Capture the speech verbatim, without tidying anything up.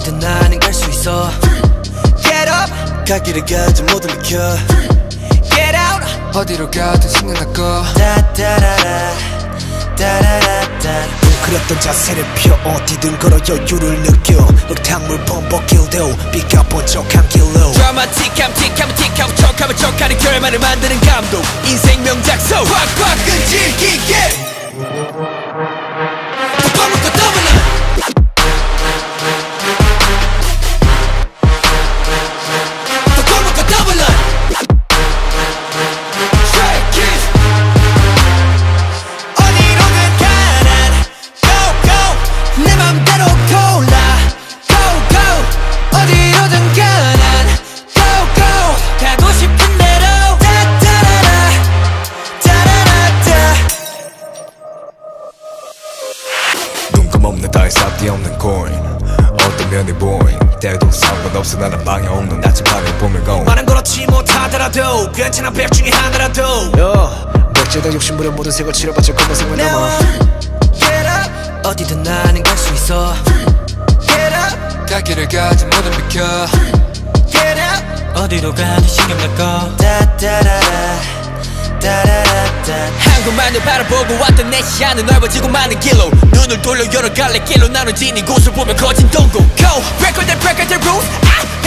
어디든 나는 갈 수 있어. Get up 갈 길을 가지 모두 비켜. Get out 어디로 가든 신경 닦고. 다다라라 다라라다. 웅크렸던 자세를 펴 어디든 걸어 여유를 느껴. 흙탕물 범벅길도 비가 번쩍한 길로. 드라마틱함 틱하면 틱하고 척하면 척하는 결말을 만드는 감독. 인생 명작소 확확 끈질기게. 없는 따위 싹디 없는 코인 어떤 면이 보인 때도 상관없어 나는 방향 없는 나침반을 보면 고 말은 그렇지 못하더라도 괜찮아 백 중에 하나라도 요 백제다 욕심부려 모든 색을 치러봤자 검은색만 남아. Get up 어디든 나는 갈 수 있어. Get up 갈 길을 가지 모든 비켜. Get up 어디로 가든 신경 닦고. 다다라라 한 곳만을 바라보고 왔던 내 시야는 넓어지고 많은 길로. 눈을 돌려 여러 갈래 길로 나눠진 이곳을 보면 거진 동공. Go break all the break all the rules.